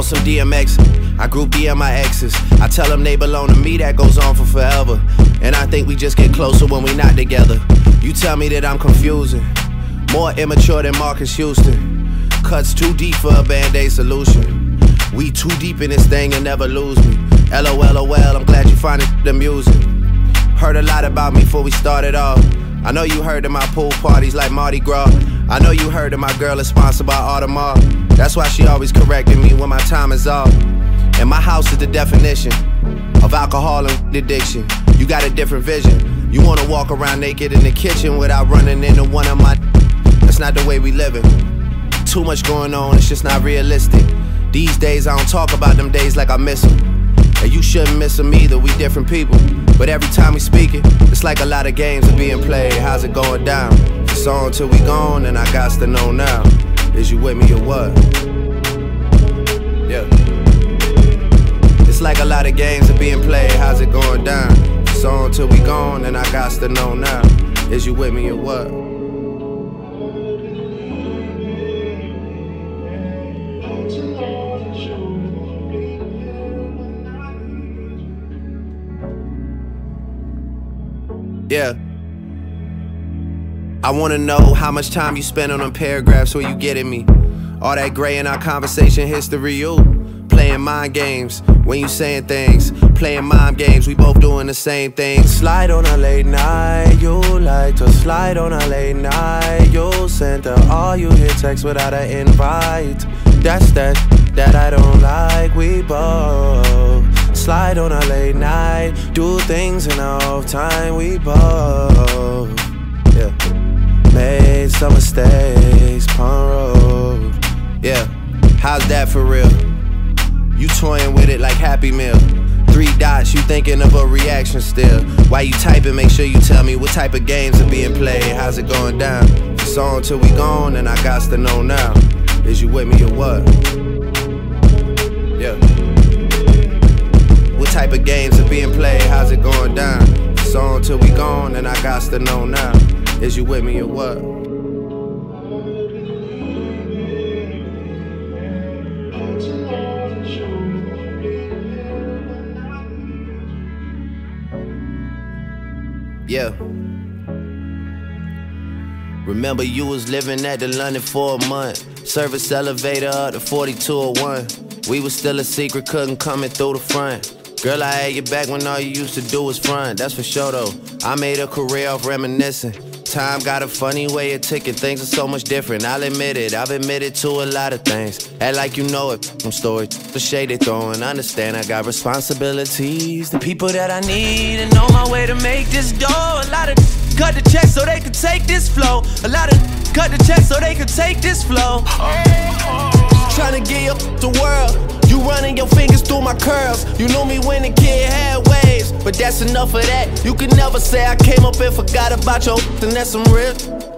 on some DMX. I group DM my exes. I tell them they belong to me, that goes on for forever. And I think we just get closer when we not together. You tell me that I'm confusing, more immature than Marcus Houston. Cuts too deep for a Band-Aid solution. We too deep in this thing and never lose me. LOL, I'm glad you find it amusing. Heard a lot about me before we started off. I know you heard of my pool parties like Mardi Gras. I know you heard that my girl is sponsored by Audemars. That's why she always correcting me when my time is off. And my house is the definition of alcohol and addiction. You got a different vision. You wanna walk around naked in the kitchen without running into one of my. That's not the way we living. Too much going on, it's just not realistic. These days I don't talk about them days like I miss them. And you shouldn't miss them either, we different people. But every time we speak it, it's like a lot of games are being played. How's it going down? It's on till we gone, and I got to know now. Is you with me or what? Yeah. It's like a lot of games are being played. How's it going down? It's on till we gone, and I got to know now. Is you with me or what? Yeah. I wanna know how much time you spend on them paragraphs where you getting me. All that gray in our conversation history, you playing mind games when you saying things. Playing mind games, we both doing the same thing. Slide on a late night, you like to slide on a late night. You sent her all you hear text without an invite. That's that I don't like, we both slide on a late night, do things in off time, we both, yeah, made some mistakes, pun road, yeah, how's that for real? You toying with it like Happy Meal. 3 dots, you thinking of a reaction still. Why you typing, make sure you tell me what type of games are being played. How's it going down? It's on till we gone, and I got to know now. Is you with me or what? Yeah. What type of games are being played? How's it going down? It's on till we gone, and I got to know now. Is you with me or what? Yeah. Remember you was living at the London for a month. Service elevator up to 4201. We was still a secret, couldn't come in through the front. Girl, I had your back when all you used to do was front. That's for sure though. I made a career off reminiscing. Time got a funny way of ticking. Things are so much different, I'll admit it. I've admitted to a lot of things. Act like you know it from stories, the shade they throwing. Understand I got responsibilities, the people that I need, and on my way to make this dough. A lot of cut the check so they could take this flow. A lot of cut the check so they could take this flow. Tryna get up the world. You running your fingers through my curls. You knew me when the kid had waves, but that's enough of that. You can never say I came up and forgot about your, then that's some real.